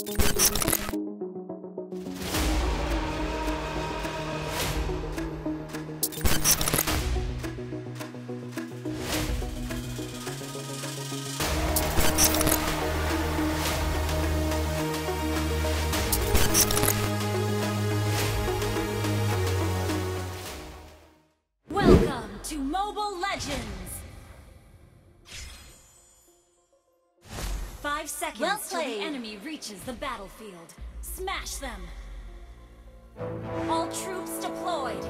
To Mobile Legends! 5 seconds till the enemy reaches the battlefield. Smash them! All troops deployed!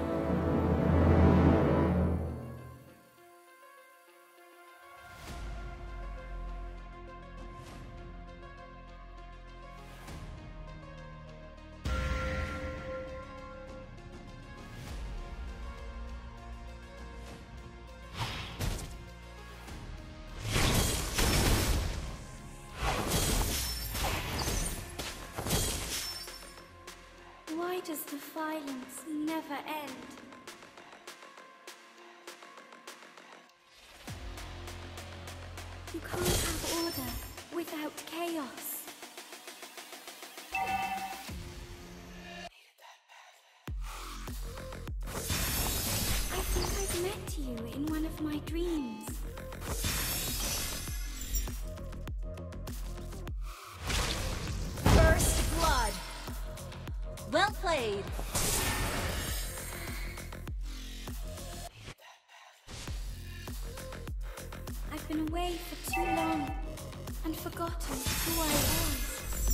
Why does the violence never end? You can't have order without chaos. I think I've met you in one of my dreams. First blood! Well played! I've been away for too long and forgotten who I was.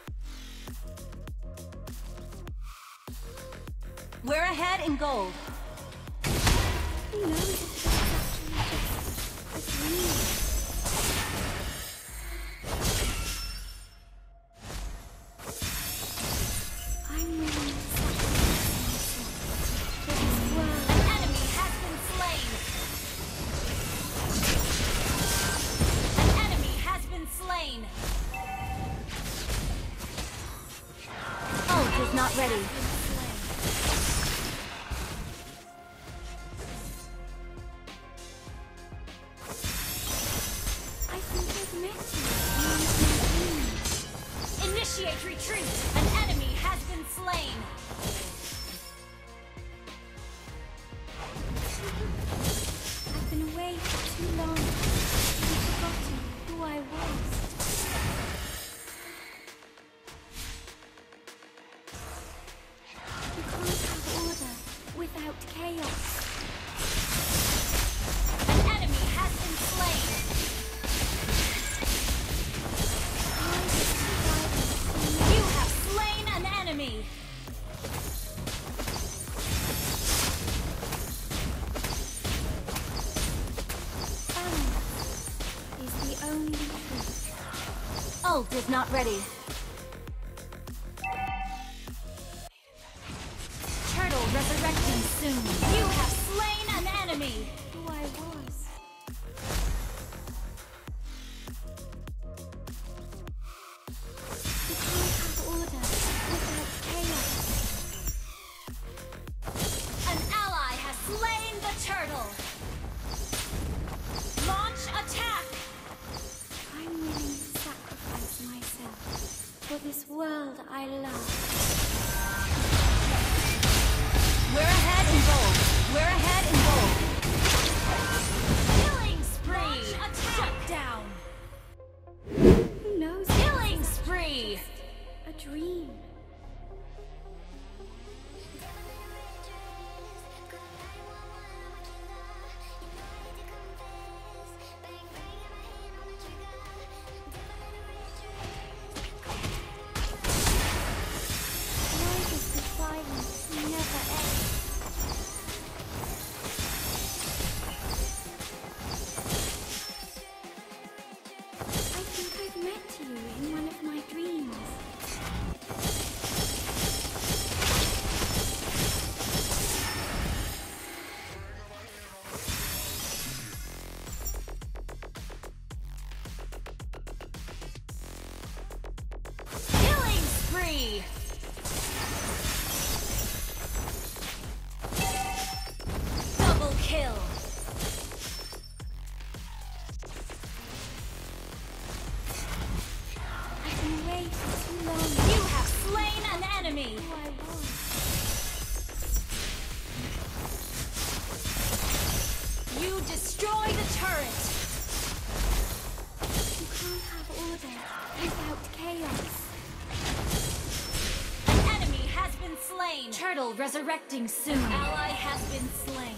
We're ahead in gold. Who knows if this is actually just a dream? Is not ready. I think I've met you. Initiate retreat! An enemy has been slain! I've been away for too long and forgotten who I was. Without chaos. An enemy has been slain. You have slain an enemy. Balance is the only truth. Ult is not ready. Resurrecting soon. You have slain an enemy! Who I was. You can't have order without chaos. An ally has slain the turtle! Launch attack! I'm willing to sacrifice myself for this world I love. We're ahead in gold. We're ahead in gold. Killing spree. Shut down. Who knows? Killing spree. A dream. Why does the silence never end? I think I've met you in one of my dreams. Killing spree. Double kill. I been waiting too long. You have slain an enemy! Who I was. You destroy the turret! You can't have order without chaos. An enemy has been slain! Turtle resurrecting soon. An ally has been slain.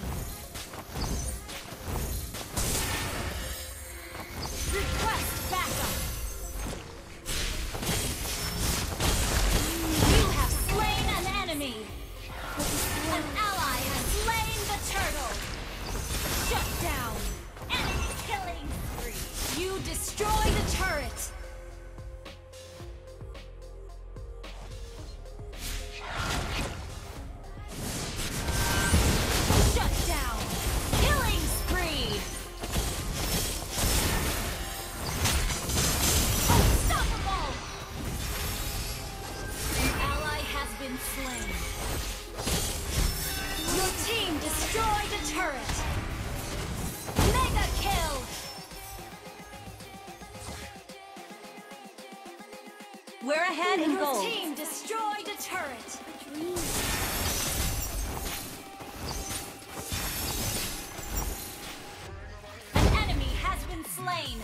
Request backup! You have slain an enemy! An ally has slain the turtle! Shut down! Enemy killing spree! You destroy the turret! Shut down! Killing spree! Unstoppable! An ally has been slain. Your team destroyed a turret! Mega kill! We're ahead in gold. Your team destroyed a turret! A dream. An enemy has been slain!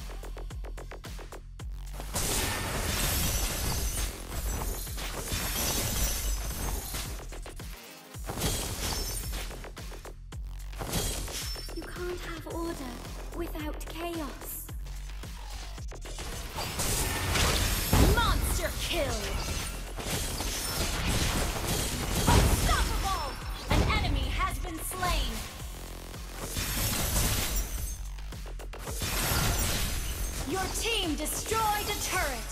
You can't have order without chaos. Monster kill! Unstoppable! An enemy has been slain! Your team destroyed a turret!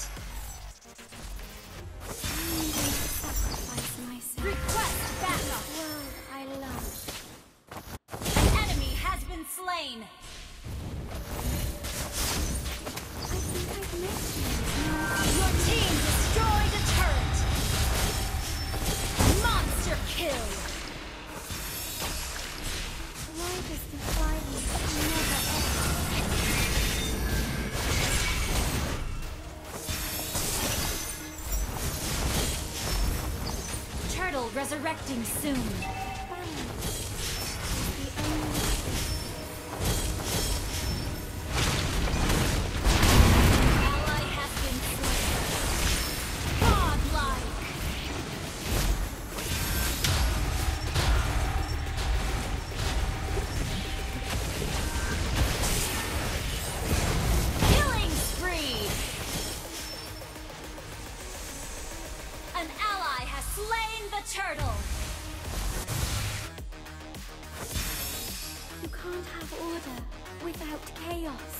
I'm willing to sacrifice myself. Request backup! The world I love. An enemy has been slain! I think I've met you. Your team destroyed a turret! Monster kill! Why does the violence never end? Turtle resurrecting soon. Balance is the only truth. Ally has been slain. Godlike! Killing spree! An ally has slain the turtle! You can't have order without chaos.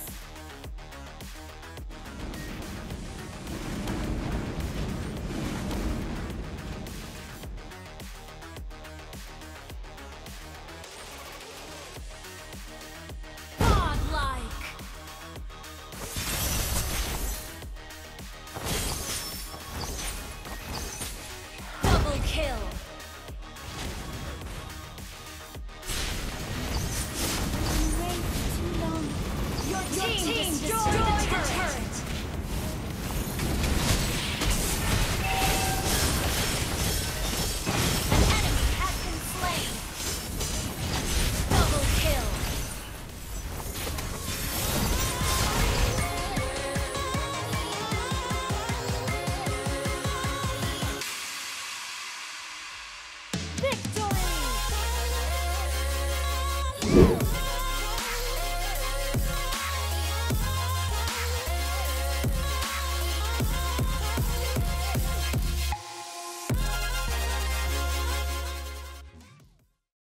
Godlike! Double kill! You wait too long. Your team destroyed the turret! An enemy has been slain! Double kill! Victory!